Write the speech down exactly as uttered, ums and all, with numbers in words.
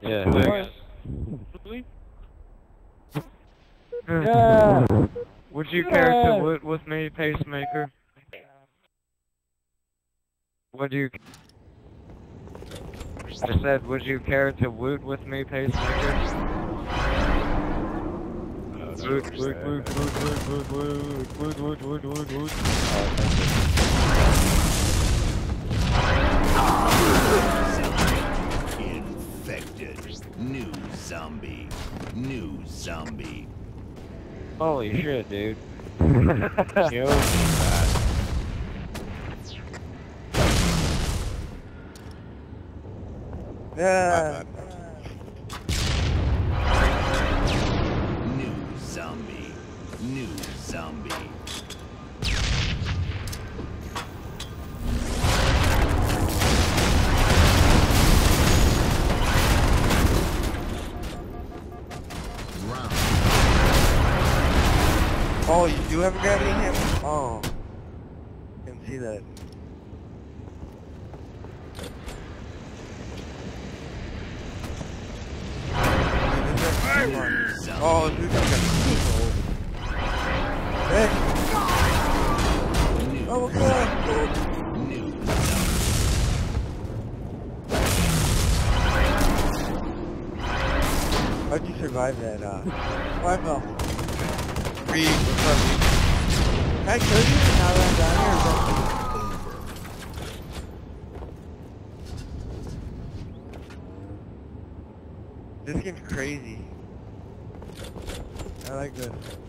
Yeah. What? Yeah. Would you care Yeah. to loot with me, pacemaker? Would you? I said, would you care to loot with me, pacemaker? Loot, loot, loot, loot, loot, loot, loot, loot, loot, loot, loot. Infected. New zombie. New zombie. Holy shit, dude. Yo. Yeah. New zombie. New zombie. Oh, you do have a gravity hammer? Oh. Didn't see that. Oh, dude, you got Hey. Oh, God. New How'd you survive that, uh? Oh, I fell. Reed, what's up, Reed? Can I kill you now that I'm down here? Or is that... This game's crazy. I like this.